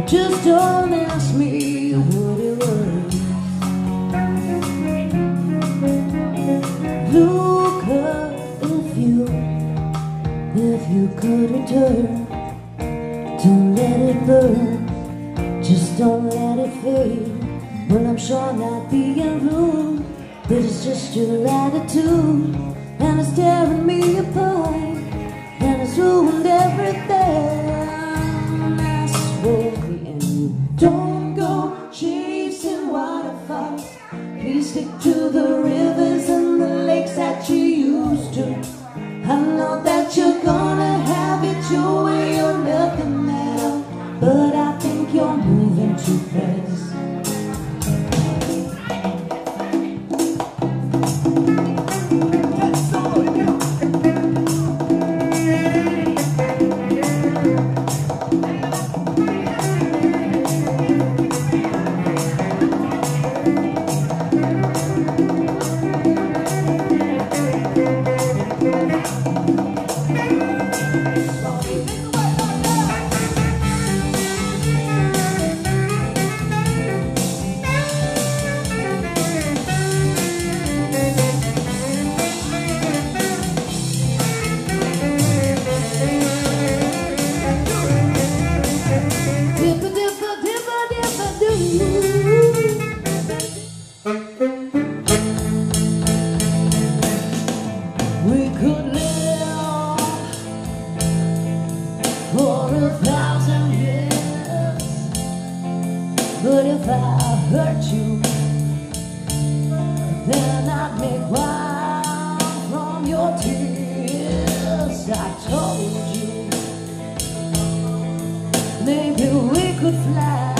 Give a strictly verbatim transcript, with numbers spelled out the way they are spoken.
Just don't ask me what it was. Look up if you, if you could return. Don't let it burn, just don't let it fade. Well, I'm sure not being rude, but it's just your attitude, and it's tearing me apart, and it's ruined everything. I swear. Don't go chasing waterfalls. Please stick to the rivers and the lakes that you used to. I know that you're gonna have it your way, you're nothing at all, but I think you're moving too fast. We could live for a thousand years, but if I hurt you, then I'd make wine from your tears. I told you, maybe we could fly